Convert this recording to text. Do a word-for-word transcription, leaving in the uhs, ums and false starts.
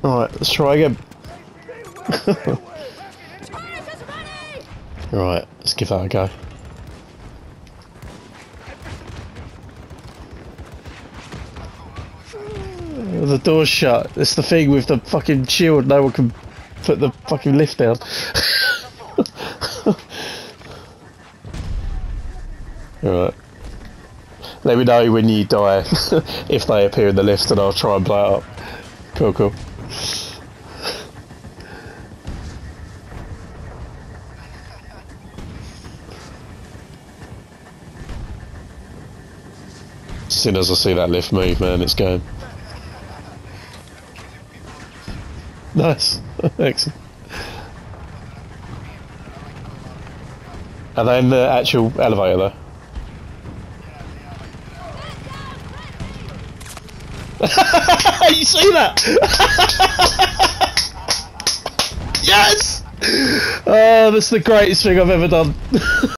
Alright, let's try again. Right, let's give that a go. The door's shut. It's the thing with the fucking shield, no one can put the fucking lift down. Alright. Let me know when you die if they appear in the lift and I'll try and blow it up. Cool, cool. As soon as I see that lift move, man, it's going. Nice. Excellent. Are they in the actual elevator though? You see that? Yes! Oh, that's the greatest thing I've ever done.